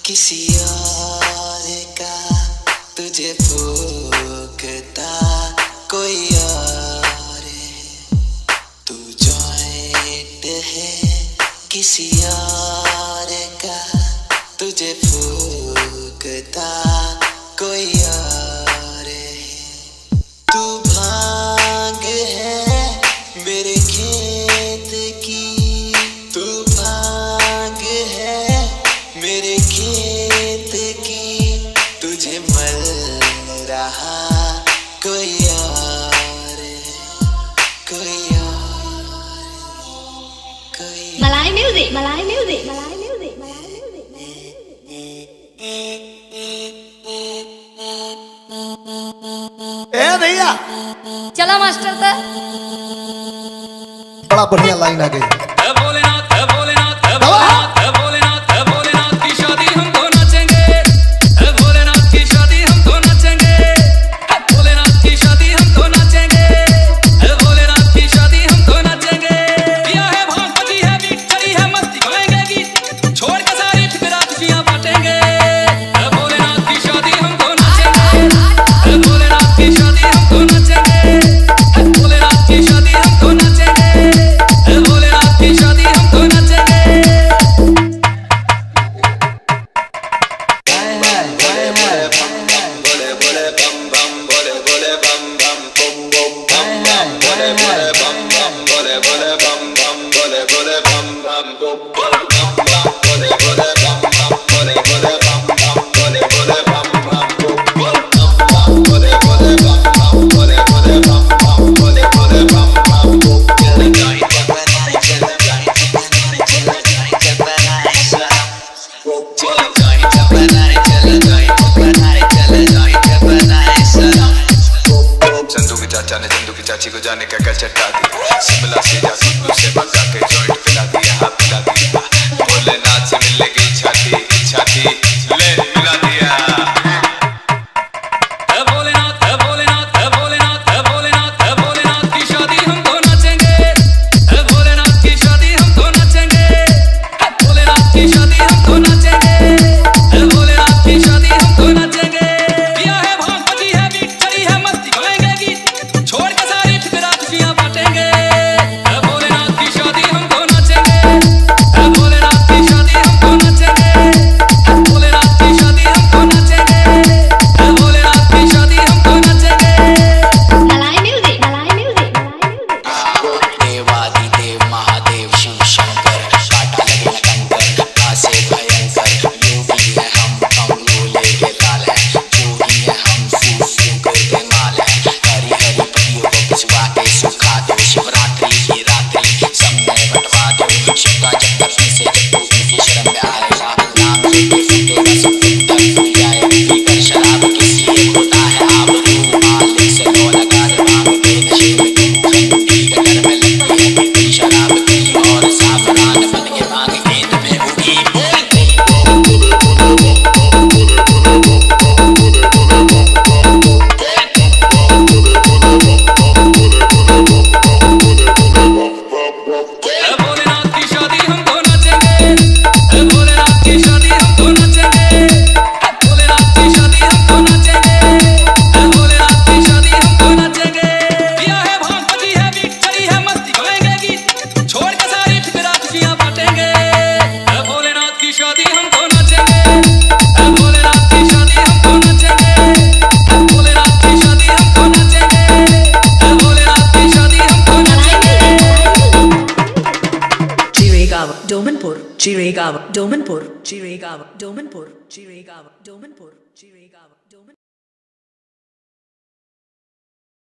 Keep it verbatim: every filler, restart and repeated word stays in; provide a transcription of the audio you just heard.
किसी और का तुझे भूखता कोई और है, तू जॉइंट है किसी और का तुझे भूखता कोई और है। तू भांग है मेरे खेत की, तू भांग है मेरे खेत की, तुझे मल रहा कोई और है, कोई और, कोई मलाई म्यूजिक, मलाई म्यूजिक, मलाई म्यूजिक, मलाई ए भैया चलो मास्टर ता बड़ा बढ़िया लाइन आ गई। चाचा ने चंदू की चाची को जाने का क्या चट्टा दी, शिमला से जा कुल्लू से भगा के जॉइंट पिला दिया, हाँ पिला दिया, भोलेनाथ से मिलने की इच्छा थी, इच्छा थी ले मिला दिया। Domanpur, Chiregaon, Domanpur, Chiregaon, Domanpur, Chiregaon, Domanpur, Chiregaon, Domanpur.